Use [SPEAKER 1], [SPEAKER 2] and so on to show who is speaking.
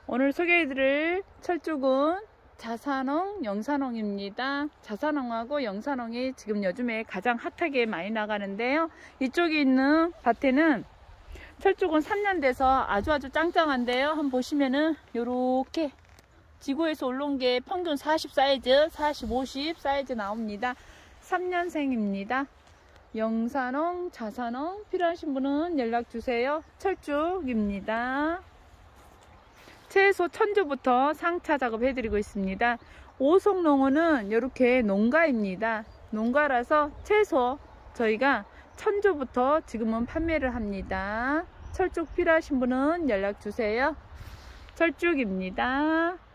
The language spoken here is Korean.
[SPEAKER 1] 오늘 소개해드릴 철쭉은 자산홍, 영산홍입니다. 자산홍하고 영산홍이 지금 요즘에 가장 핫하게 많이 나가는데요. 이쪽에 있는 밭에는 철쭉은 3년 돼서 아주 짱짱한데요. 한번 보시면은 요렇게 지구에서 올라온 게 평균 40 사이즈, 40, 50 사이즈 나옵니다. 3년생입니다. 영산홍, 자산홍 필요하신 분은 연락주세요. 철쭉입니다. 최소 1000주부터 상차 작업 해드리고 있습니다. 오송농어는 이렇게 농가입니다. 농가라서 최소 저희가 1000주부터 지금은 판매를 합니다. 철쭉 필요하신 분은 연락주세요. 철쭉입니다.